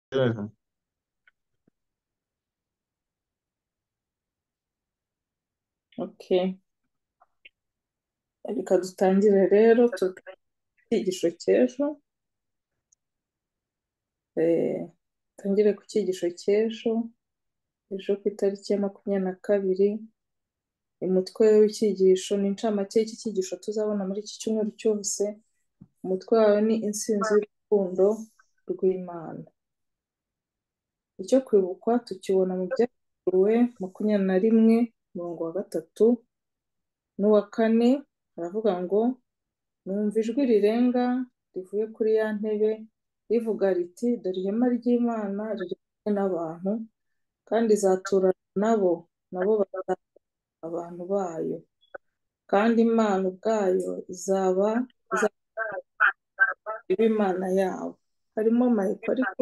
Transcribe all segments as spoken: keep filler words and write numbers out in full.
Mhm. Okay. Reka dutangire rero icyigisho cy'ejo. Eh, Tangire ku cyigisho cy'ejo. Ejo ku itariki ya makumyabiri na kabiri. Umutwe w'icyigisho ni incamake y'iki cyigisho tuzabona muri iki cyumweru cyose. Umutwe wawe ni intsinzi y'urukundo rw'Imana. Icyo kwibukwa tukibona mu byahishuwe makumyabiri na rimwe umurongo wa gatatu n'uwa kane. Haravuga ngo numva ijwi rirenga rivuye kuri ya ntebe rivuga riti dore ihema ry'Imana riri kumwe n'abantu kandi izaturana nabo nabo bazaba abantu bayo kandi Imana ubwayo izaba iba Imana yabo. Harimo Mayiko ariko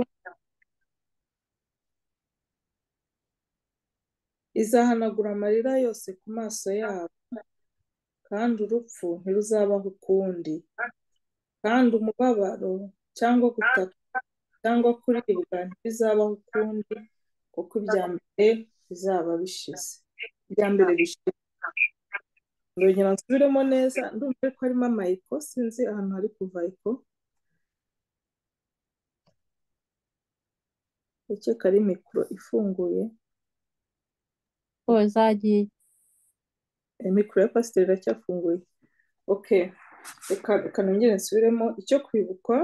izahanagura amarira yose ku maso yabo kandi urupfu ntiruzabaho ukundi kandi umubabaro cyangwa gutaka cyangwa kuribwa ntibizabaho ukundi kuko ibya mbere bizaba bishize. Ibya mbere bishize. Ndongera nsubiremo neza ndumva ko harimo amayiko sinzi ahantu hari kuva eko. Ndakeka ari mikoro ifunguye. Oh, zagiye. Eh, Mikoro ya pasiteri iracyafunguye. Okay. Reka reka nongere nsubiremo icyo kwibukwa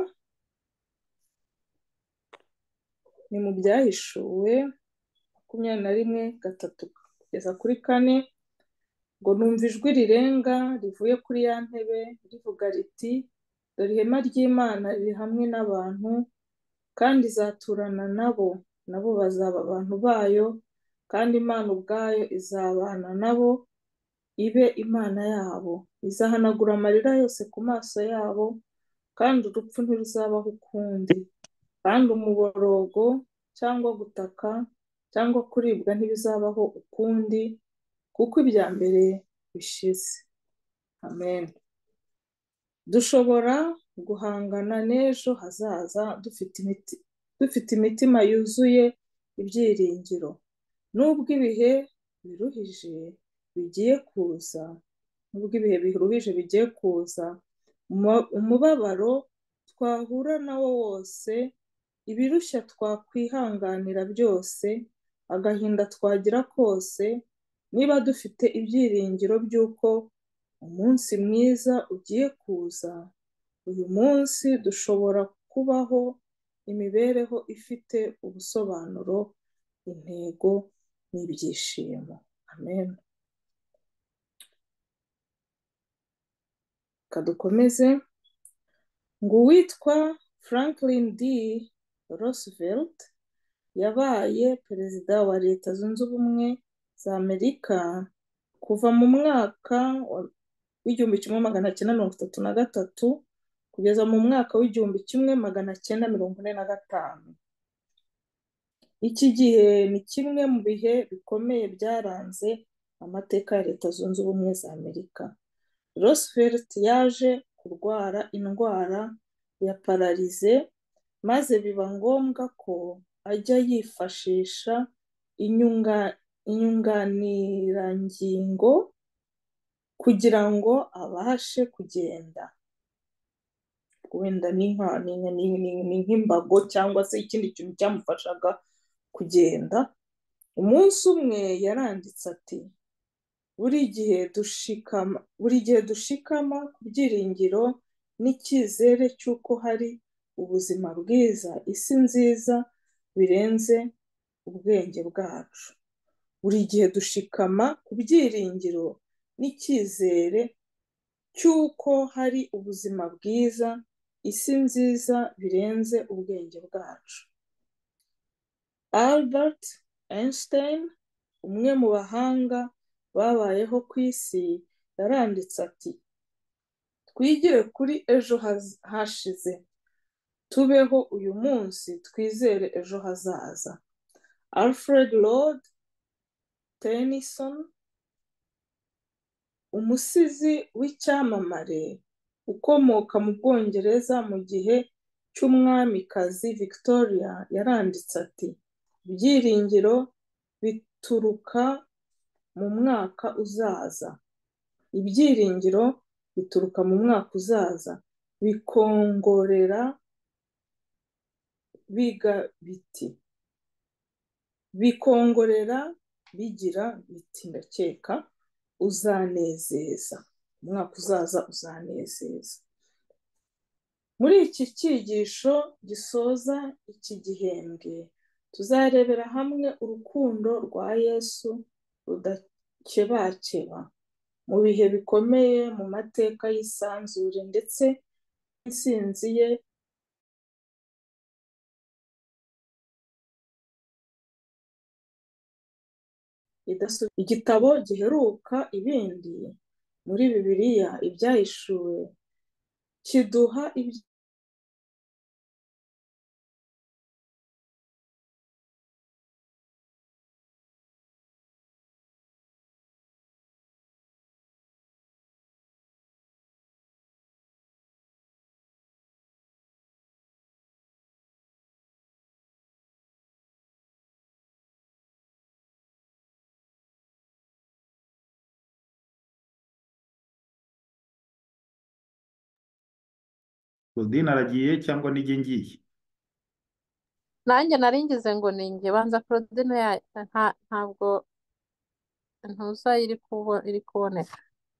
ni mu byahishuwe makumyabiri na rimwe gatatu kugeza kuri kane ngo numva ijwi rirenga rivuye kuri ya ntebe rivuga riti dore ihema ry'Imana riri hamwe n'abantu kandi izaturana nabo nabo bazaba abantu bayo kandi Imana ubwayo izabana nabo ibe Imana yabo. Izahanagura amarira yose ku maso yabo kandi urupfu ntiruzabaho ukundi kandi umuborogo cyangwa gutaka cyangwa kuribwa ntibizabaho ukundi kuko ibya mbere bishize. Amen. Dushobora guhangana n'ejo hazaza dufite imiti dufite imitima yuzuye ibyiringiro nubwo ibihe biruhije bigiye kuza nubwo ibihe biruhije bigiye kuza umu- umubabaro twahura nawo wose, ibirushya twakwihanganira byose, agahinda twagira kose, niba dufite ibyiringiro by'uko umunsi mwiza ugiye kuza, uyu munsi dushobora kubaho imibereho ifite ubusobanuro, intego n'ibyishimo. Amen. Kadukomeze ngo uwitwa Franklin D. Roosevelt yabaye perezida wa Leta Zunze Ubumwe za Amerika kuva mu mwaka wa- w'igihumbi kimwe magana cyenda mirongo itatu na gatatu kugeza mu mwaka w'igihumbi kimwe magana cyenda mirongo ine na gatanu. Iki gihe ni kimwe mu bihe bikomeye byaranze amateka ya Leta Zunze Ubumwe za Amerika. Roosevelt yaje kurwara indwara ya pararize maze biba ngombwa ko ajya yifashisha inyunga, inyunganirangingo kugira ngo abashe kugenda. Wenda ni nka- ni nka- ni- ni- ni nk'imbago cyangwa se ikindi kintu cyamufashaga kugenda. Umunsi umwe yaranditse ati buri gihe dushikama buri gihe dushikama ku byiringiro n'icyizere cy'uko hari ubuzima bwiza, isi nziza birenze ubwenge bwacu. Buri gihe dushikama ku byiringiro n'icyizere cy'uko hari ubuzima bwiza, isi nziza birenze ubwenge bwacu. Albert Einstein, umwe mu bahanga babayeho ku isi, yaranditse ati twigire kuri ejo haz- hashize, tubeho uyu munsi, twizere ejo hazaza. Alfred Lord Tennyson, umusizi w'icyamamare ukomoka mu Bwongereza mu gihe cy'umwamikazi Victoria yaranditse ati ibyiringiro bituruka mu mwaka uzaza. Ibyiringiro bituruka mu mwaka uzaza bikongorera biga biti bikongorera bigira biti ndakeka uzanezeza, umwaka uzaza uzanezeza. Muri iki cyigisho gisoza iki gihembwe tuzarebera hamwe urukundo rwa Yesu rudakebakeba mu bihe bikomeye mu mateka y'isanzure ndetse n'intsinzi ye idasubira. Igitabo giheruka ibindi muri Bibiliya ibyahishuwe kiduha ibyo Claudine aragiye cyangwa nijye ngiye? nanjye nari ngize ngo ni njye banza Claudine ya nta ntabwo ntuza iri kubo iri kuboneka.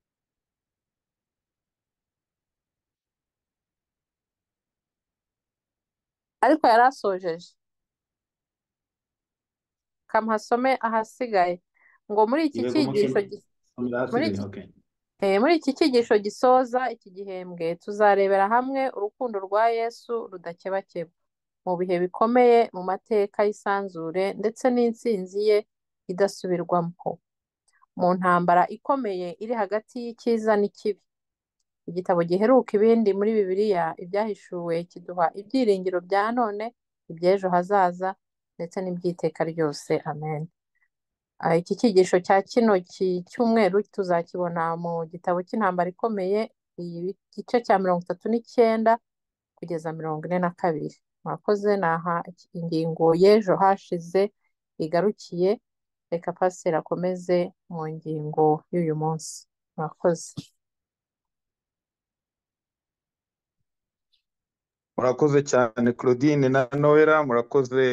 Ariko yari asojeje kamuhasome ahasigaye ngo muri iki Yego cyigisho musome gi- somera muri ahasigaye. iki Okay. eh, muri iki cyigisho gisoza iki gihembwe tuzarebera hamwe urukundo rwa Yesu rudakebakeba mu bihe bikomeye mu mateka y'isanzure ndetse n'intsinzi ye idasubirwamo mu ntambara ikomeye iri hagati y'icyiza n'ikibi. Igitabo giheruka ibindi muri Bibiliya ibyahishuwe kiduha ibyiringiro bya none, iby'ejo hazaza ndetse n'iby'iteka ryose. Amen. Ah, Iki cyigisho cya kino ki- cyumweru tuzakibona mu gitabo cy'intambara ikomeye, igice cya mirongo itatu n'icyenda kugeza mirongo ine na kabiri. Mwakoze naha ingingo y'ejo hashize igarukiye. Reka pasiteri akomeze mu ngingo y'uyu munsi. Mwakoze. Murakoze cyane Claudine na Noella, murakoze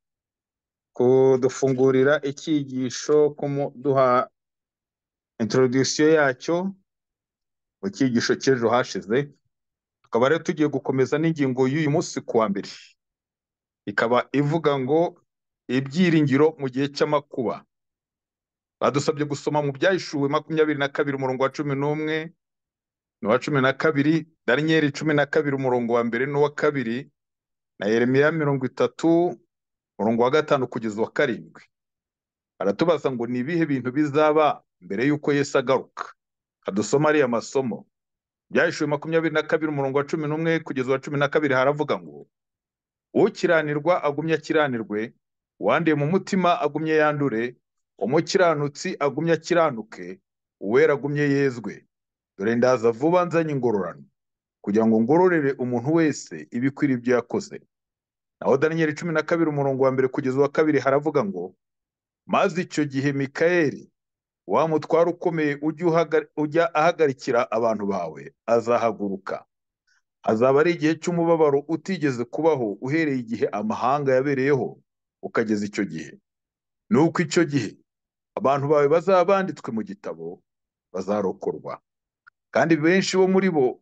kudufungurira icyigisho, kumuduha introduction yacyo mu cyigisho cy'ejo hashize. Tukaba rero tugiye gukomeza n'ingingo y'uyu munsi ku wa mbere, ikaba ivuga ngo ibyiringiro mu gihe cy'amakuba. Badusabye gusoma mu byahishuwe makumyabiri na kabiri umurongo wa cumi n'umwe n'uwa cumi na kabiri, Daniyeli cumi na kabiri umurongo wa mbere n'uwa kabiri, na Yeremiya mirongo itatu umurongo wa gatanu kugeza uwa karindwi. Aratubaza ngo ni ibihe bintu bizaba mbere y'uko Yesu agaruka. Adusoma ariya masomo. Byahishuwe makumyabiri na kabiri umurongo wa cumi n'umwe kugeza uwa cumi na kabiri haravuga ngo ukiranirwa agumye akiranirwe, uwanduye mu mutima agumye yandure, umukiranutsi agumye akiranuke, uwera agumye yezwe. Dore ndaza vuba nzanye ingororano, kugira ngo ngororere umuntu wese ibikwiriye ibyo yakoze. Naho Daniyeli cumi na kabiri umurongo wa mbere kugeza uwa kabiri haravuga ngo maze icyo gihe Mikayeli wa mutware ukomeye ujya uhaga- ujya ahagarikira abantu bawe azahaguruka. Azaba ari igihe cy'umubabaro utigeze kubaho uhereye igihe amahanga yabereyeho ukageza icyo gihe. Nuko icyo gihe abantu bawe bazaba banditswe mu gitabo bazarokorwa, kandi benshi bo muri bo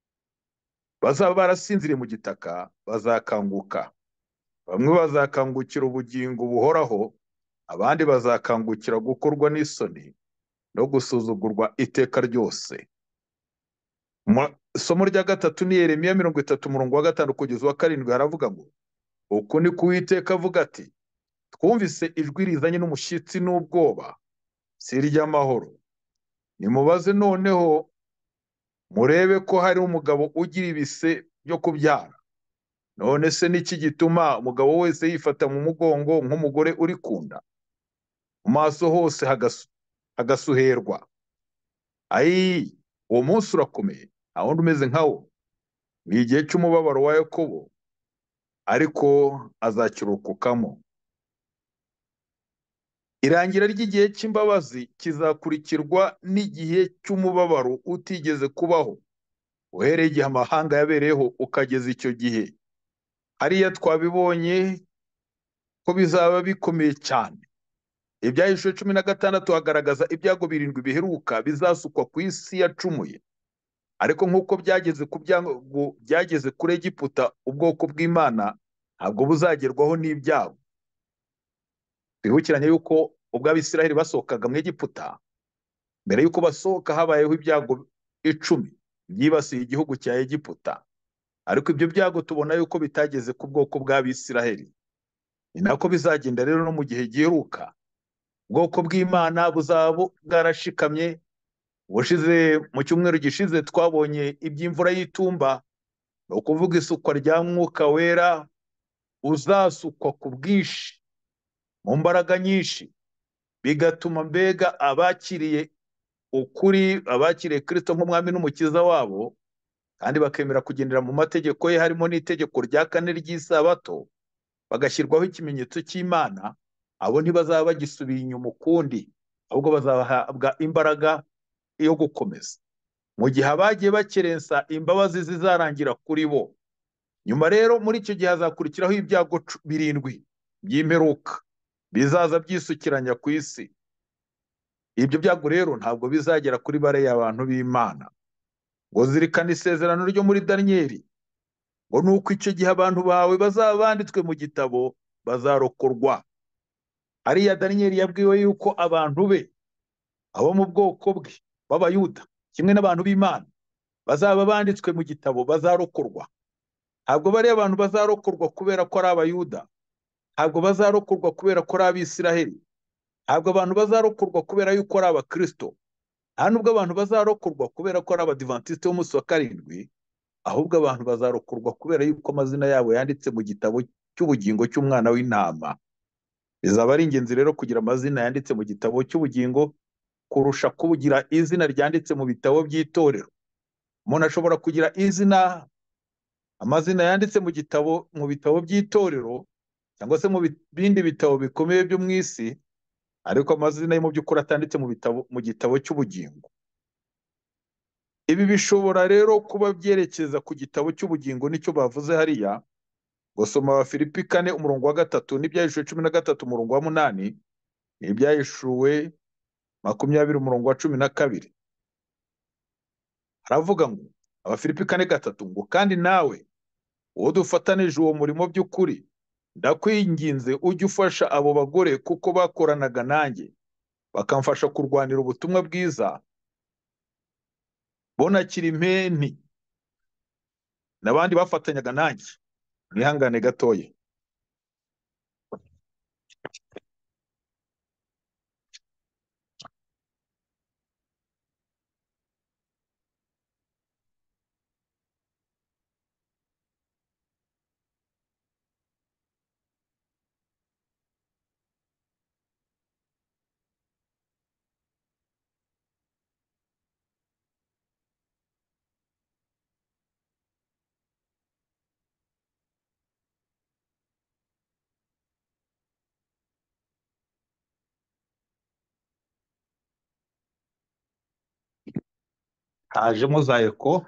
bazaba barasinziriye mu gitaka bazakanguka. Bamwe bazakangukira ubugingo buhoraho, abandi bazakangukira gukorwa n'isoni no gusuzugurwa iteka ryose. Mu isomo rya gatatu ni Yeremiya mirongo itatu umurongo wa gatanu kugeza uwa karindwi haravuga ngo uku ni ko Uwiteka avuga ati twumvise ijwi rizanye n'umushyitsi n'ubwoba, si iry'amahoro. Nimubaze noneho murebe ko hari umugabo ugira ibise byo kubyara. None se niki gituma umugabo wese yifata mu mugongo nk'umugore uri ku nda? Mu maso hose hagasu- hagasuherwa. Ayi, uwo munsi urakomeye, nta wundi umeze nkawo. Ni igihe cy'umubabaro wa Yakobo, ariko azakirokokamo. Irangira ry'igihe cy'imbabazi kizakurikirwa n'igihe cy'umubabaro utigeze kubaho, uhereye igihe amahanga yabereyeho ukageza icyo gihe. Hariya twabibonye ko bizaba bikomeye cyane. Ibyahishuwe cumi na gatandatu hagaragaza ibyago birindwi biheruka bizasukwa ku isi yacumuye. Ariko nk'uko byageze ku byago byageze kuri Egiputa, ubwoko bw'Imana ntabwo buzagerwaho n'ibyago. Twibukiranye yuko ubwo Abisiraheli basohokaga mu Egiputa, mbere yuko basohoka habayeho ibyago icumi byibasiye igihugu cya Egiputa. Ariko ibyo byago tubona yuko bitageze ku bwoko bw'Abisiraheli. Ni nako bizagenda rero no mu gihe giheruka. Ubwoko bw'Imana buzaba bwarashikamye. Ubushize mu cyumweru gishize twabonye iby'imvura y'itumba, ni ukuvuga isukwa rya Mwuka Wera uzasukwa ku bwinshi mu mbaraga nyinshi, bigatuma mbega abakiriye ukuri, abakiriye Kristo nk'umwami n'umukiza wabo, kandi bakemera kugendera mu mategeko ye, harimo n'itegeko rya kane ry'isabato, bagashyirwaho ikimenyetso cy'Imana, abo ntibazaba bagisubiye inyuma ukundi, ahubwo bazahabwa imbaraga yo gukomeza. Mu gihe abagiye bakerensa, imbabazi zizarangira kuri bo. Nyuma rero muri icyo gihe hazakurikiraho ibyago birindwi by'imperuka bizaza byisukiranya ku isi. Ibyo byago rero ntabwo bizagera kuri bariya abantu b'Imana. Ngo zirikana isezerano ryo muri Daniyeli, ngo nuko icyo gihe abantu bawe bazaba banditswe mu gitabo bazarokorwa. Ariya Daniyeli yabwiwe yuko abantu be, abo mu bwoko bwe b'Abayuda kimwe n'abantu b'Imana, bazaba banditswe mu gitabo bazarokorwa. Ntabwo bariya abantu bazarokorwa kubera ko ari Abayuda, ntabwo bazarokorwa kubera ko ari Abisiraheli, ntabwo abantu bazarokorwa kubera yuko ari Abakristo, nta nubwo abantu bazarokorwa kubera ko ari Abadivantisite b'umunsi wa karindwi, ahubwo abantu bazarokorwa kubera yuko amazina yabo yanditse mu gitabo cy'ubugingo cy'Umwana w'Intama. Bizaba ari ingenzi rero kugira amazina yanditse mu gitabo cy'ubugingo kurusha kugira izina ryanditse mu bitabo by'itorero. Umuntu ashobora kugira izina, amazina yanditse mu gitabo mu bitabo by'itorero cyangwa se mu bindi bitabo bikomeye byo mu isi, ariko amazina ye mu by'ukuri atanditse mu bitabo mu gitabo cy'ubugingo. Ibi bishobora rero kuba byerekeza ku gitabo cy'ubugingo, nicyo bavuze hariya. Gusoma Abafilipi kane umurongo wa gatatu n'ibyahishuwe cumi na gatatu umurongo wa munani, n'ibyahishuwe makumyabiri umurongo wa cumi na kabiri. Haravuga ngo Abafilipi kane gatatu ngo kandi nawe uwo dufatanije uwo murimo by'ukuri, ndakwinginze ujye ufasha abo bagore kuko bakoranaga nanjye bakamfasha kurwanira ubutumwa bwiza, bonakira impeni n'abandi bafatanyaga nanjye. Mwihangane gatoya. Hajemo za eko,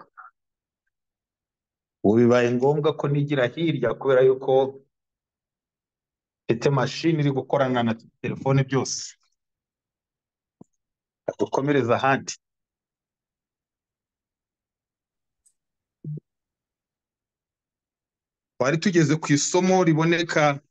ubu bibaye ngombwa ko nigira hirya kubera yuko mfite mashini iri gukorana na telefone byose. Dukomereza ahandi. Twari tugeze ku isomo riboneka,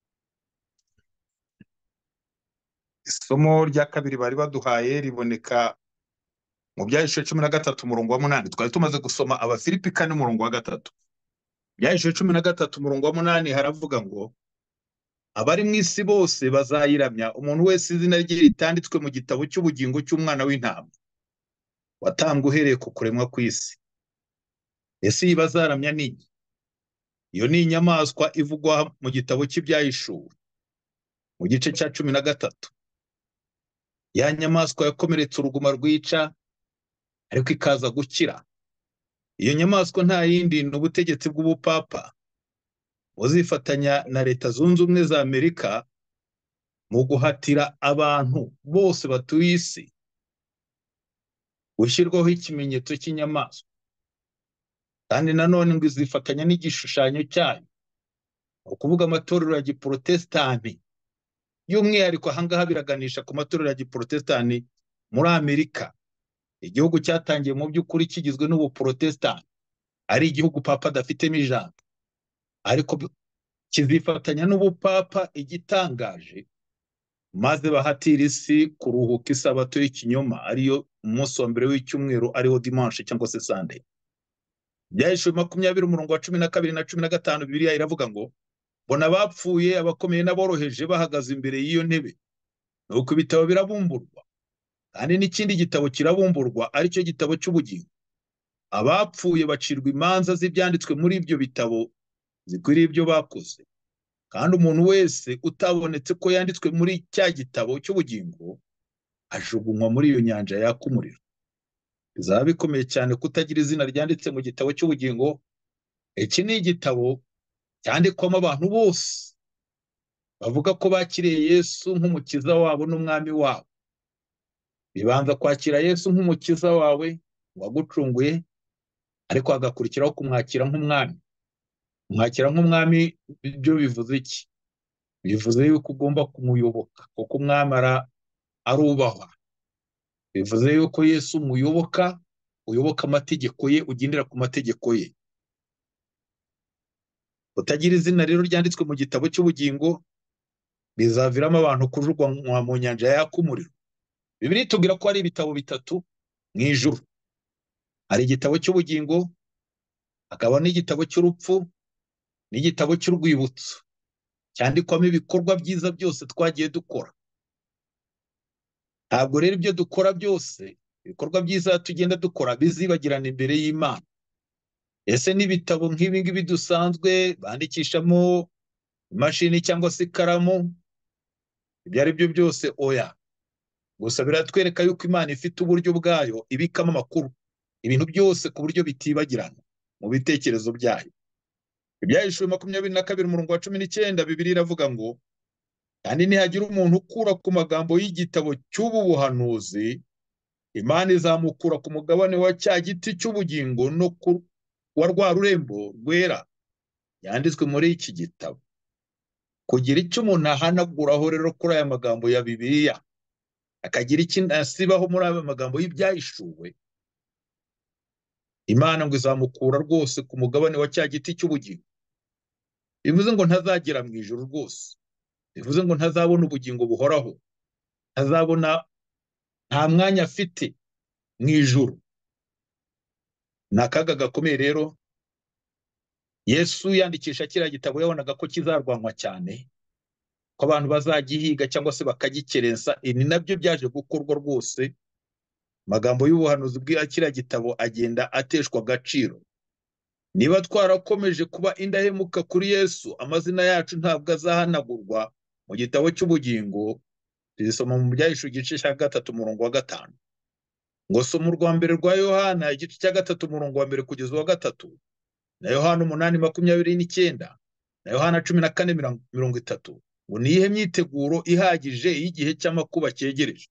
isomo rya kabiri bari baduhaye riboneka mu byahishuwe cumi na gatatu umurongo wa munani. Twari tumaze gusoma Abafilipi kane umurongo wa gatatu. Byahishuwe cumi na gatatu umurongo wa munani haravuga ngo abari mu isi bose bazayiramya, umuntu wese izina rye ritanditswe mu gitabo cy'ubugingo cy'Umwana w'Intama watambwe uhereye ku kuremwa kw'isi. Ese iyi bazaramya ni iki? Iyo ni inyamaswa ivugwa mu gitabo cy'ibyahishuwe mu gice cya cumi na gatatu. Ya nyamaswa yakomeretse uruguma rwica ariko ikaza gukira. Iyo nyamaswa nta yindi ni ubutegetsi bw'ubupapa uzifatanya na Leta Zunze Ubumwe za Amerika mu guhatira abantu bose batuye isi gushyirwaho ikimenyetso cy'inyamaswa, kandi nanone ngo izifatanya n'igishushanyo cyayo, ukuvuga amatorero ya giprotestani. By'umwihariko ahangaha biraganisha ku matorero ya giprotestani muri Amerika, igihugu cyatangiye mu by'ukuri kigizwe n'ubuprotestani, ari igihugu papa adafitemo ijambo, ariko kizifatanya n'ubupapa. Igitangaje, maze bahatira isi kuruhuka isabato y'ikinyoma, ariyo umunsi wa mbere w'icyumweru, ariwo dimanche cyangwa se Sunday. Byahishuwe makumyabiri umurongo wa cumi na kabiri na cumi na gatanu, Bibiliya iravuga ngo mbona abapfuye, abakomeye n'aboroheje bahagaze imbere y'iyo ntebe, nuko ibitabo birabumburwa, kandi n'ikindi gitabo kirabumburwa, aricyo gitabo cy'ubugingo. Abapfuye bacirwa imanza z'ibyanditswe muri ibyo bitabo zikwiriye ibyo bakoze, kandi umuntu wese utabonetse ko yanditswe muri cya gitabo cy'ubugingo ajugunywa muri iyo nyanja yaka umuriro. Bizaba bikomeye cyane kutagira izina ryanditse mu gitabo cy'ubugingo. Iki ni igitabo cyandikwamo abantu bose bavuga ko bakiriye Yesu nk'umukiza wabo n'umwami wabo. Bibanza kwakira Yesu nk'umukiza wawe wagucunguye, ariko hagakurikiraho kumwakira nk'umwami. Kumwakira nk'umwami byo bivuze iki? Bivuze yuko ugomba kumuyoboka, kuko umwami arubahwa. Bivuze yuko Yesu umuyoboka, uyoboka amategeko ye, ugendera ku mategeko ye. Utagira izina rero ryanditswe mu gitabo cy'ubugingo, bizaviramo abantu kujugunywa mu nyanja yaka umuriro. Bibiliya itubwira ko hari ibitabo bitatu mu ijuru. Hari igitabo cy'ubugingo, hakaba n'igitabo cy'urupfu, n'igitabo cy'urwibutso cyandikwamo ibikorwa byiza byose twagiye dukora. Ntabwo rero ibyo dukora byose, ibikorwa byiza tugenda dukora, bizibagirana imbere y'Imana. Ese n'ibitabo nk'ibi ngibi dusanzwe bandikishamo imashini cyangwa se ikaramu, ibyo ari byo byose oya. Gusa biratwereka yuko Imana ifite uburyo bwayo ibikamo amakuru, ibintu byose ku buryo bitibagirana mu bitekerezo byayo. Ibyahishuwe makumyabiri na kabiri umurongo wa cumi n'icyenda, Bibiliya iravuga ngo kandi nihagira umuntu ukura ku magambo y'igitabo cy'ubu buhanuzi, Imana izamukura ku mugabane wa cya giti cy'ubugingo no ku wa rwa rurembo rwera yanditswe muri iki gitabo, kugira icyo umuntu ahanaguraho rero kuri aya magambo ya Bibiliya, akagira icyo asibaho muri aya magambo y'ibyahishuwe. Imana ngo izamukura rwose ku mugabane wa cya giti cy'ubugingo. Bivuze ngo ntazagera mu ijuru rwose, bivuze ngo ntazabona ubugingo buhoraho, ntazabona, nta mwanya afite mu ijuru. Ni akaga gakomeye rero. Yesu yandikisha kiriya gitabo yabonaga ko kizarwanwa cyane, ko abantu bazagihiga cyangwa se bakagikerensa. Ni nabyo byaje gukorwa rwose. Amagambo y'ubuhanuzi bw'ira kiriya gitabo agenda ateshwa agaciro. Niba twarakomeje kuba indahemuka kuri Yesu, amazina yacu ntabwo azahanagurwa mu gitabo cy'ubugingo. Tuzisoma mu Byahishuwe igice cya gatatu umurongo wa gatanu. Ngo soma urwa mbere rwa Yohana igice cya gatatu umurongo wa mbere kugeza uwa gatatu, na Yohana umunani makumyabiri n'icyenda, na Yohana cumi na kane mirongo itatu. Ngo niyihe myiteguro ihagije y'igihe cy'amakuba cyegereje.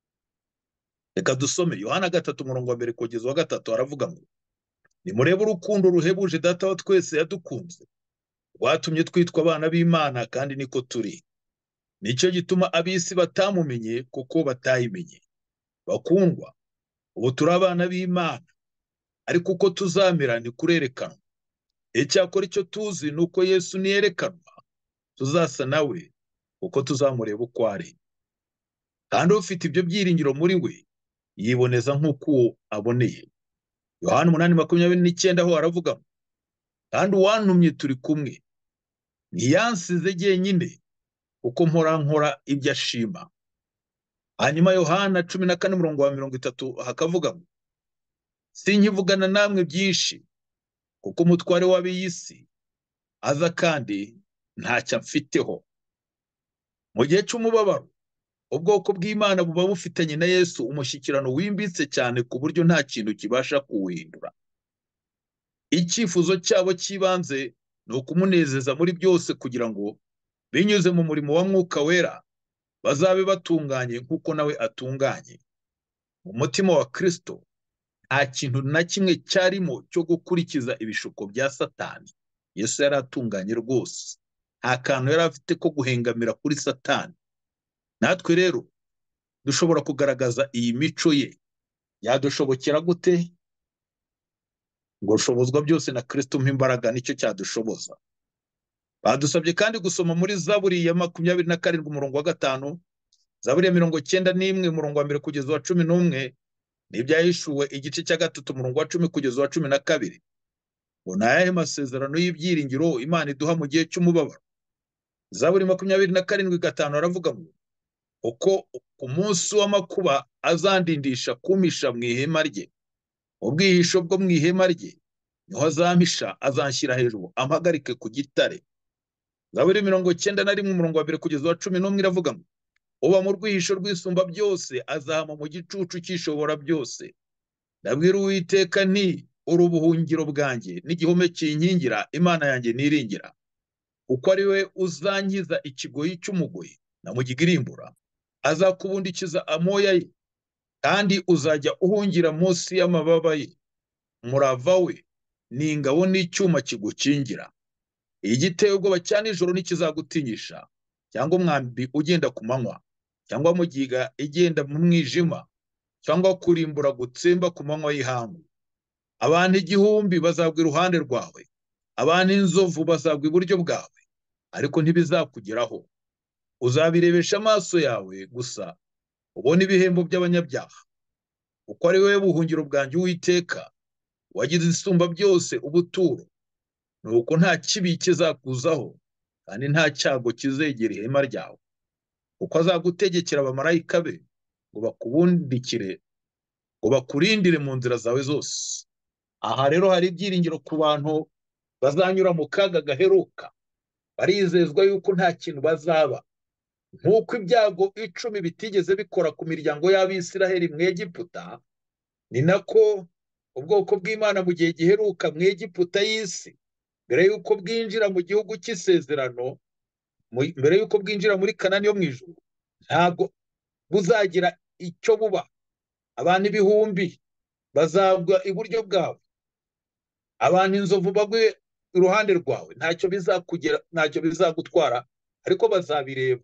Reka dusome Yohana gatatu umurongo wa mbere kugeza uwa gatatu. Aravuga ngo nimurebe urukundo ruhebuje Data wa twese yadukunze, rwatumye twitwa abana b'Imana, kandi niko turi. Nicyo gituma ab'isi batamumenye kuko batayimenye. Bakundwa, ubu turi abana b'Imana, ariko uko tuzamera ntikurerekanwa. Icyakora icyo tuzi ni uko Yesu niyerekanwa tuzasa nawe, kuko tuzamureba uko ari. Kandi ufite ibyo byiringiro muri we yiboneza nk'uko uwo aboneye. Yohana umunani makumyabiri n'icyenda ho aravuga ngo kandi uwantumye turi kumwe, ntiyansize jyenyine, kuko mpora nkora ibyo ashima. Hanyuma Yohana cumi na kane umurongo wa mirongo itatu hakavuga ngo sinkivugana namwe byinshi, kuko umutware w'ab'iyi si aza kandi ntacyo amfiteho. Mu gihe cy'umubabaro, ubwoko bw'Imana buba bufitanye na Yesu umushyikirano wimbitse cyane ku buryo nta kintu kibasha kuwuhindura. Icyifuzo cyabo cy'ibanze ni ukumunezeza muri byose kugira ngo binyuze mu murimo wa Mwuka Wera bazabe batunganye nk'uko nawe atunganye. Mu mutima wa Kristo nta kintu na kimwe cyarimo cyo gukurikiza ibishuko bya Satani. Yesu yari atunganye rwose, nta kantu yari afite ko guhengamira kuri Satani. Natwe rero dushobora kugaragaza iyi mico ye. Yadushobokera gute? Ngo ushobozwa byose na Kristo umpa imbaraga, nicyo cyadushoboza. Badusabye kandi gusoma muri Zaburi ya makumyabiri na karindwi umurongo wa gatanu, Zaburi ya mirongo cyenda n'imwe umurongo wa mbere kugeza uwa cumi n'umwe, n'ibyahishuwe igice cya gatatu umurongo wa cumi kugeza uwa cumi na kabiri. Ngo ni ayahe masezerano y'ibyiringiro Imana iduha mu gihe cy'umubabaro? Zaburi makumyabiri na karindwi gatanu aravuga ngo uko ku munsi w'amakuba azandindisha kumisha mu ihema rye, ubwihisho bwo mu ihema rye niho azampisha, azanshyira hejuru ampagarike ku gitare. Zaburi mirongo cyenda na rimwe umurongo wa mbere kugeza uwa cumi n'umwe iravuga ngo uba mu rwihisho rw'isumba byose azahama mu gicucu cy'ishobora byose. Ndabwira Uwiteka nti uri ubuhungiro bwanjye n'igihome kinkingira, Imana yanjye niringira. Kuko ari we uzankiza ikigoyi cy'umugoyi na mugiga irimbura, azakubundikiza amoya ye, kandi uzajya uhungira munsi y'amababa ye. Umurava we ni ingabo n'icyuma kigukingira. Igiteye ubwoba cya nijoro ntikizagutinyisha, cyangwa umwambi ugenda ku manywa, cyangwa mugiga igenda mu mwijima, cyangwa kurimbura gutsemba ku manywa y'ihangu. Abantu igihumbi bazagwa iruhande rwawe, abantu inzovu bazagwa iburyo bwawe, ariko ntibizakugeraho. Uzabirebesha amaso yawe gusa ubone ibihembo by'abanyabyaha. Uko ari wowe buhungiro bwanjye Uwiteka, wagize isumba byose ubuturo, nuko nta kibi kizakuzaho, kandi nta cyago kizegera ihema ryawe. Uko azagutegekera abamarayika be ngo bakubundikire, ngo bakurindire mu nzira zawe zose. Aha rero hari ibyiringiro ku bantu bazanyura mu kaga gaheruka. Barizezwa yuko nta kintu bazaba. Nk'uko ibyago icumi bitigeze bikora ku miryango y'Abisiraheli mu Egiputa, ni nako ubwoko bw'Imana mu gihe giheruka mu Egiputa y'isi, mbere yuko bwinjira mu gihugu cy'isezerano, mbere yuko bwinjira muri Kanani yo mu ijuru, ntabwo buzagira icyo buba. Abantu ibihumbi bazagwa iburyo bwawe, abantu inzovu bagwe iruhande rwawe, ntacyo bizakugera, ntacyo bizagutwara, ariko bazabireba,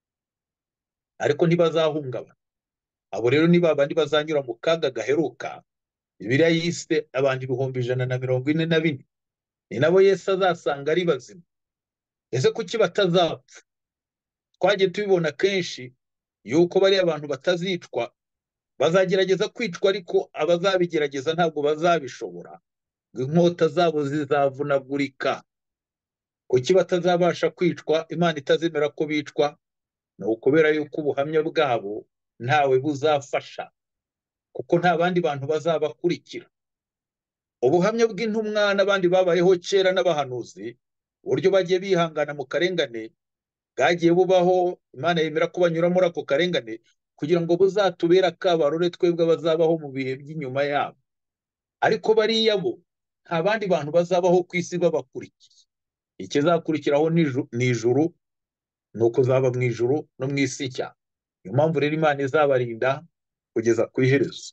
ariko ntibazahungabana. Abo rero ni babandi bazanyura mu kaga gaheruka. Bibiliya yise abantu ibihumbi ijana na mirongo ine na bine. Ni nabo Yesu azasanga ari bazima. Ese kuki batazapfa? Twagiye tubibona kenshi yuko bari abantu batazicwa, bazagerageza kwicwa, ariko abazabigerageza ntabwo bazabishobora. Inkota zabo zizavunagurika. Kuki batazabasha kwicwa, Imana itazemera ko bicwa? Ni ukubera yuko ubuhamya bwabo ntawe buzafasha, kuko nta bandi bantu bazabakurikira. Ubuhamya bw'intumwa n'abandi babayeho kera n'abahanuzi, uburyo bagiye bihangana mu karengane, bwagiye bubaho. Imana yemera ko banyura muri ako karengane kugira ngo buzatubere akabarore twebwe bazabaho mu bihe by'inyuma yabo. Ariko bariya bo nta bandi bantu bazabaho ku isi babakurikiye. Ikizakurikiraho ni ijuru, ni ukuzaba mu ijuru no mu isi nshya. Niyo mpamvu rero Imana izabarinda kugeza ku iherezo.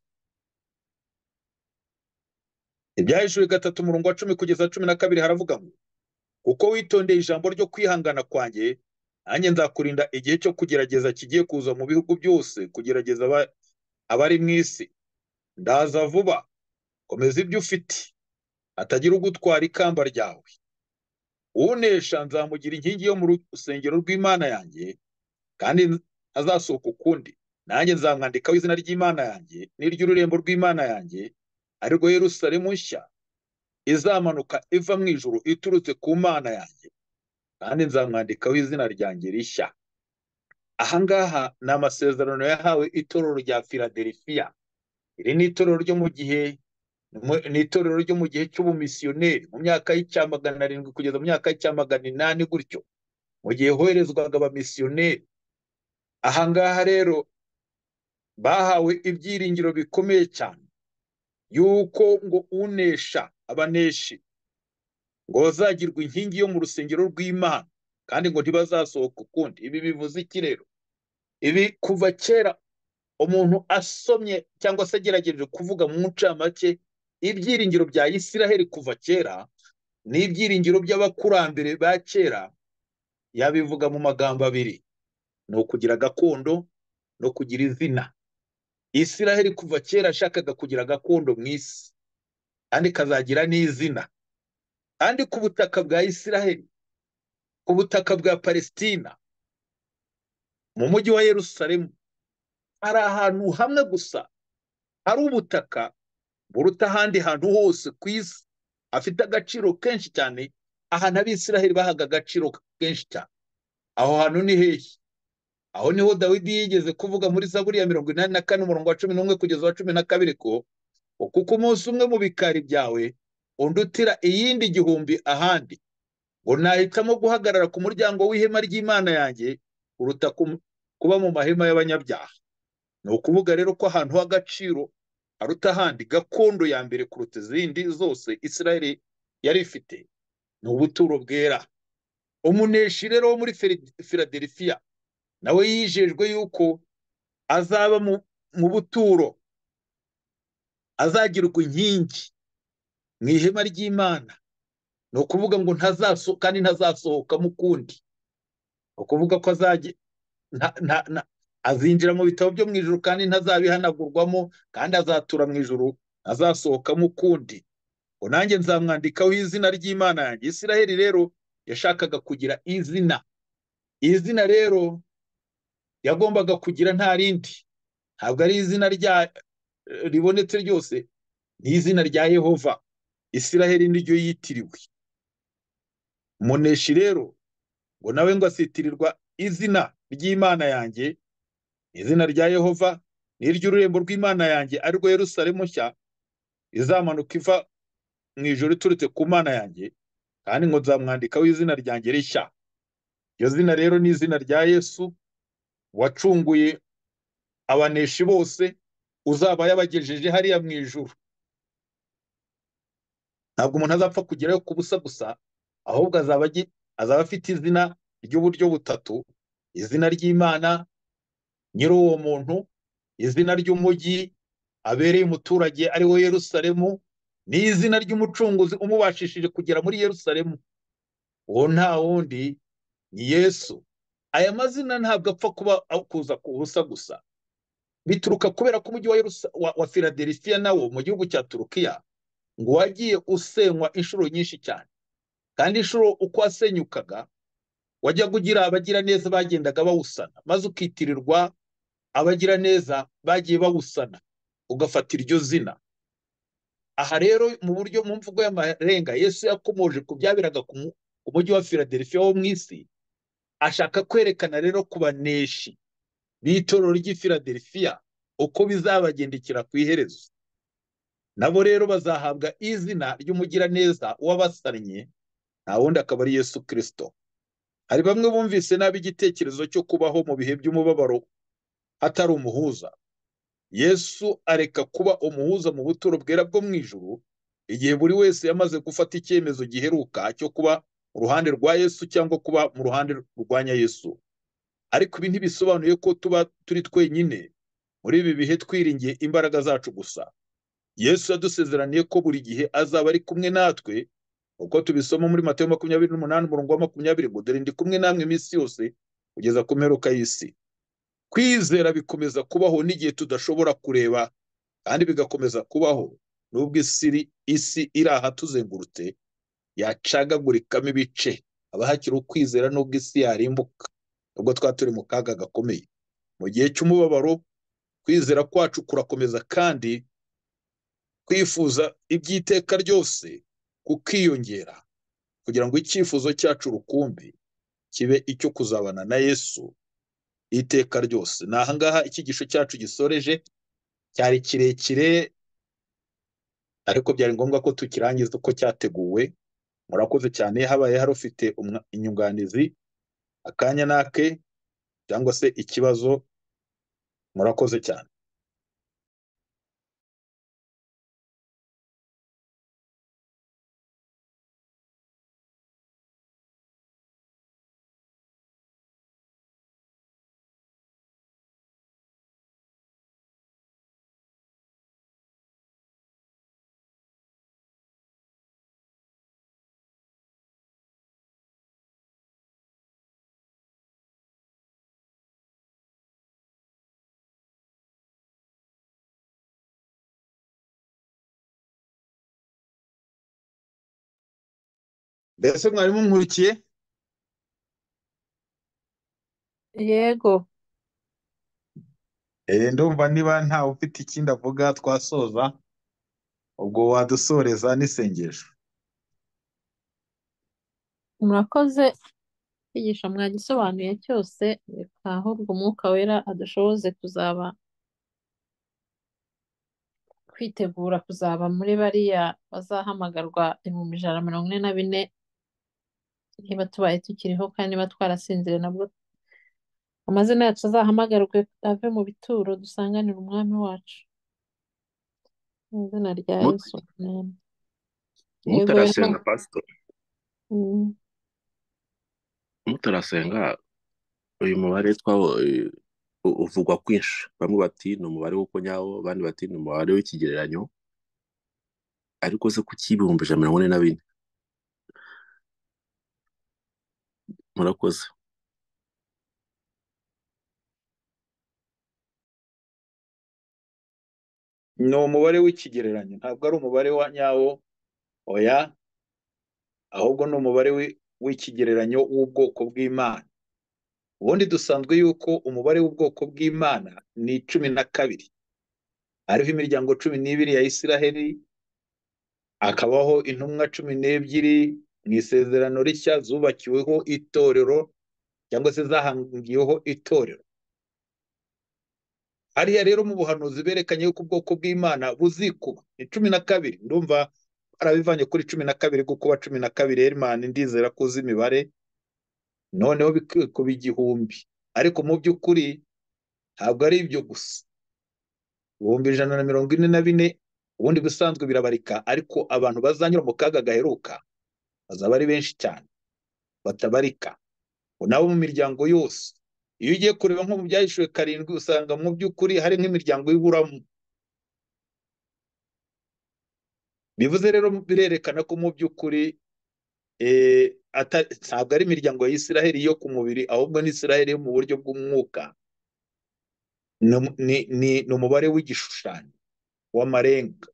Ibyahishuwe gatatu umurongo wa cumi kugeza cumi na kabiri haravuga ngo uko witondeye ijambo ryo kwihangana kwanjye, nanjye nzakurinda igihe cyo kugerageza kigiye kuza mu bihugu byose, kugerageza abari mu isi. Ndaza vuba, komeza ibyo ufite, hatagira ugutwara ikamba ryawe. Unesha nzamugira inkingi yo mu rusengero rw'Imana yanjye, kandi azasohoka ukundi. Nanjye nzamwandikaho izina ry'Imana yanjye n'iry'ururembo rw'Imana yanjye, arirwo Yerusalemu nshya izamanuka iva mu ijuru iturutse ku Mana yanjye, kandi nzamwandikaho izina ryanjye rishya. Aha ngaha ni amasezerano yahawe itorero rya Filadelifiya. Iri ni itorero ryo mu gihe ni itorero ryo mu gihe cy'ubumisiyoneri, mu myaka y'icya magana arindwi kugeza mu myaka y'icya magana inani gutyo, mu gihe hoherezwaga abamisiyoneri. Aha ngaha rero bahawe ibyiringiro bikomeye cyane yuko ngo unesha abaneshi ngo bazagirwa inkingi yo mu rusengero rw'Imana kandi ngo ntibazasohoka ukundi. Ibi bivuze iki rero? Ibi kuva kera umuntu asomye cyangwa se agerageje kuvuga mu ncamake ibyiringiro bya Isiraheli kuva kera n'ibyiringiro by'abakurambere ba kera, yabivuga mu magambo abiri: ni ukugira gakondo no kugira izina. Isiraheli kuva kera yashakaga kugira gakondo mu isi kandi ikazagira n'izina. Kandi ku butaka bwa Isiraheli, ku butaka bwa Palestina, mu mujyi wa Yerusalemu, hari ahantu hamwe gusa hari ubutaka buruta ahandi hantu hose ku isi, afite agaciro kenshi cyane, ahantu ab'Isiraheli bahaga agaciro kenshi cyane. Aho hantu ni hehe? Aho niho Dawidi yigeze kuvuga muri Zaburi ya mirongo inani na kane umurongo wa cumi n'umwe kugeza wa cumi na kabiri ko kuko umunsi umwe mu bikari byawe undutira iyindi gihumbi ahandi, ngo nahitamo guhagarara ku muryango w'ihema ry'Imana yanjye uruta kuba mu mahema y'abanyabyaha. Ni ukuvuga rero ko ahantu h'agaciro aruta ahandi, gakondo ya mbere kuruta izindi zose Isiraheli yari ifite, ni ubuturo bwera. Umuneshi rero wo muri Filadelifiya nawe yijejwe yuko azaba mu buturo, azagirwa inkingi mu ihema ry'Imana. Ni ukuvuga ngo ntazasohoka kandi ntazasohokamo ukundi. Ni ukuvuga ko azinjira mu bitabo byo mu ijuru kandi ntazabihanagurwamo, kandi azatura mu ijuru, ntazasohokamo ukundi. Ngo nanjye nzamwandikaho izina ry'Imana yanjye. Isiraheli rero yashakaga kugira izina. Izina rero yagombaga kugira nta rindi, ntabwo ari izina rya ribonetse ryose, ni izina rya Yehova. Isiraheli niryo yitiriwe. Umuneshi rero ngo nawe ngo asitirirwa izina ry'Imana yanjye, izina rya Yehova n'iry'ururembo rw'Imana yanjye, arirwo Yerusalemu nshya izamanuka iva mu ijuru iturutse ku Mana yanjye, kandi ngo nzamwandikaho izina ryanjye rishya. Iryo zina rero ni izina rya Yesu wacunguye abaneshi bose, uzaba yabagejeje hariya mu ijuru. Ntabwo umuntu azapfa kugerayo ku busa gusa, ahubwo azaba azaba afite izina ry'uburyo butatu: izina ry'Imana nyiri uwo muntu, izina ry'umujyi abereye umuturage ari wo Yerusalemu, n'izina ry'umucunguzi umubashishije kugera muri Yerusalemu. Uwo nta wundi ni Yesu. Aya mazina ntabwo apfa kuba kuza ku busa gusa, bituruka kubera ko umujyi wa, wa Filadelifiya nawo mu gihugu cya Turukiya ngo wagiye usenywa inshuro nyinshi cyane, kandi inshuro uko wasenyukaga wajyaga ugira abagira neza bagendaga bawusana, maze ukitirirwa abagira neza bagiye bawusana, ugafata iryo zina. Aha rero mu buryo mu mvugo y'amarenga Yesu yakomoje ku byaberaga ku mujyi wa Filadelifiya wo mu isi, ashaka kwerekana rero ku baneshi b'itorero ry'i Filadelifiya uko bizabagendekera ku iherezo. Nabo rero bazahabwa izina ry'umugiraneza wabasannye, nta wundi akaba ari Yesu Kristo. Hari bamwe bumvise nabi igitekerezo cyo kubaho mu bihe by'umubabaro hatari umuhuza. Yesu areka kuba umuhuza mu buturo bwera bwo mu ijuru igihe buri wese yamaze gufata icyemezo giheruka cyo kuba mu ruhande rwa Yesu cyangwa kuba mu ruhande rurwanya Yesu. Ariko ibi ntibisobanuye ko tuba turi twenyine muri ibi bihe twiringiye imbaraga zacu gusa. Yesu yadusezeraniye ko buri gihe azaba ari kumwe natwe, uko tubisoma muri Matayo makumyabiri n'umunani umurongo wa makumyabiri ngo dore ndi kumwe namwe iminsi yose kugeza ku mperuka y'isi. Kwizera bikomeza kubaho n'igihe tudashobora kureba, kandi bigakomeza kubaho nubwo isi isi iri aha tuzengurutse yacagagurikamo ibice. Haba hakiri ukwizera nubwo isi yarimbuka, ubwo twa turi mu kaga gakomeye. Mu gihe cy'umubabaro kwizera kwacu kurakomeza, kandi kwifuza iby'iteka ryose kukiyongera, kugira ngo icyifuzo cyacu rukumbi kibe icyo kuzabana na Yesu iteka ryose. Ni ahangaha icyigisho cyacu gisoreje. Cyari kirekire ariko byari ngombwa ko tukirangiza uko cyateguwe. Murakoze cyane. Habaye hari ufite inyunganizi, akanya nake cyangwa se ikibazo, murakoze cyane. mbese mwari munkurikiye? yego. Eh, ndumva niba ntawe ufite ikindi avuga twasoza, ubwo wadusoreza n'isengesho. Murakoze, icyigisho mwagisobanuye cyose, reka ahubwo umwuka wera adushoboze kuzaba kwitegura kuzaba muri bariya bazahamagarwa ibihumbi ijana na mirongo ine na bine, niba tubaye tukiriho kandi niba twarasinzire nabwo amazina yacu azahamagarwe ave mu bituro dusanganire umwami wacu mu izina rya Mut- Yesu. Amen. Yego, mutarasenga Imana. pastor, Mm. mutarasenga uyu mubare twawo eh, u- uvugwa kwinshi. Bamwe bati ni umubare w'uko nyawo, abandi bati ni umubare w'ikigereranyo, ariko se kuki ibihumbi ijana na mirongo ine na bine? Murakoze. Ni umubare w'ikigereranyo, ntabwo ari umubare wa nyawo, oya, ahubwo ni umubare wi- w'ikigereranyo w'ubwoko bw'Imana. Ubundi dusanzwe yuko umubare w'ubwoko bw'Imana ni cumi na kabiri, hariho imiryango cumi n'ibiri ya Isiraheli, hakabaho intumwa cumi n'ebyiri mu isezerano rishya zubakiweho itorero cyangwa se zahangiweho itorero. Hariya rero mu buhanuzi berekanye yuko ubwoko bw'Imana buzikuba, ni cumi na kabiri. Ndumva barabivanye kuri cumi na kabiri gukuba cumi na kabiri, Herman, ndizera ko uzi imibare, noneho bikuba igihumbi. Ariko mu by'ukuri ntabwo ari ibyo gusa. Ibihumbi ijana na mirongo ine na bine ubundi bisanzwe birabarika, ariko abantu bazanyura mu kaga gaheruka bazaba ari benshi cyane batabarika, ngo nabo mu miryango yose. Iyo ugiye kureba nko mu byahishuwe karindwi usanga mu by'ukuri hari nk'imiryango y'iburamu. Bivuze rero birerekana ko mu by'ukuri eh, ata- ntabwo ari imiryango ya Isiraheli yo ku mubiri, ahubwo ni Isiraheli yo mu buryo bw'umwuka. Ni ni- ni- ni umubare w'igishushanyo w'amarenga.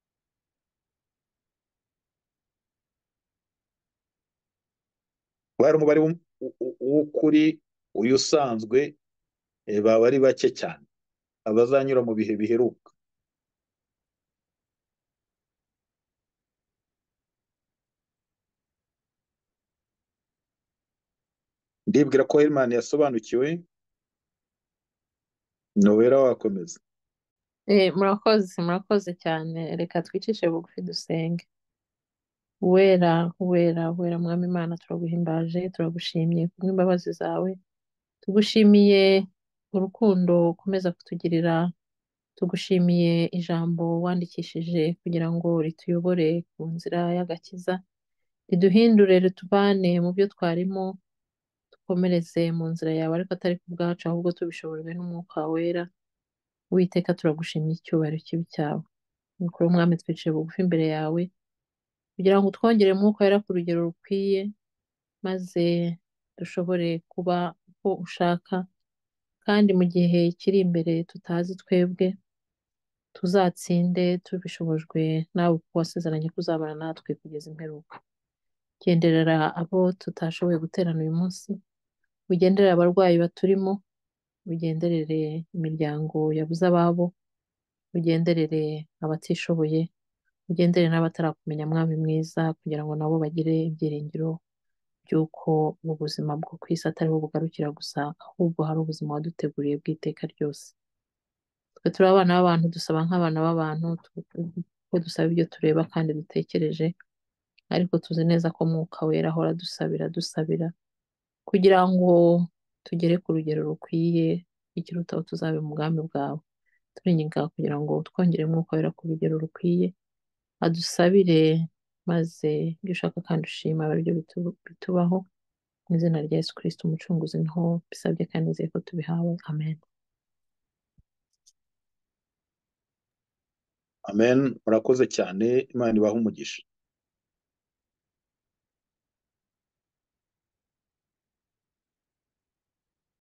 Kubera umubare w'u- u- u- w'ukuri, uyu usanzwe, eh, baba ari bake cyane abazanyura mu bihe biheruka. Ndibwira ko Herman yasobanukiwe. Nowera wakomeza. Eh, murakoze murakoze cyane, reka twicishe bugufi dusenge. Wera wera wera mwami Imana, turaguhimbaje, turagushimye kubw'imbabazi zawe, tugushimiye urukundo ukomeza kutugirira, tugushimiye ijambo wandikishije kugira ngo rituyobore ku nzira y'agakiza, riduhindure, rituvane mu byo twarimo, dukomereze mu nzira yawe, ariko atari ku bwacu ahubwo tubishobojwe n'umwuka wera. Uwiteka, turagushimiye, icyubahiro kibi cyawe. Mukuru umwami, twiciye bugufi imbere yawe kugira ngo twongere umwuka wera ku rugero rukwiye, maze dushobore kuba uko ushaka, kandi mu gihe kiri imbere tutazi twebwe, tuzatsinde tubishobojwe nawe, kuko wasezeranye kuzabana natwe kugeza imperuka. Genderera abo tutashoboye guterana uyu munsi, ugenderere abarwayi baturimo, ugenderere imiryango yabuze ababo, ugenderere abatishoboye, ugendere n'abatarakumenya mwami mwiza, kugira ngo nabo bagire ibyiringiro by'uko ubuzima bwo ku isi atariho bugarukira gusa, ahubwo hari ubuzima waduteguriye bw'iteka ryose. Twe turi abana b'abantu, dusaba nk'abana b'abantu, ko dusaba ibyo tureba kandi dutekereje, ariko tuzi neza ko Mwuka Wera ahora dusabira dusabira kugira ngo tugere ku rugero rukwiye, ikirutaho tuzabe mu bwami bwawe. Turinginga kugira ngo twongere Mwuka Wera ku rugero rukwiye, adusabire, maze ibyo ushaka kandi ushima abe aribyo bitu- bitubaho. Mu izina rya Yesu Kristo umucunguzi niho bisabye kandi nizeye ko tubihawe. Amen. Amen. Murakoze cyane, Imana ibahe umugisha.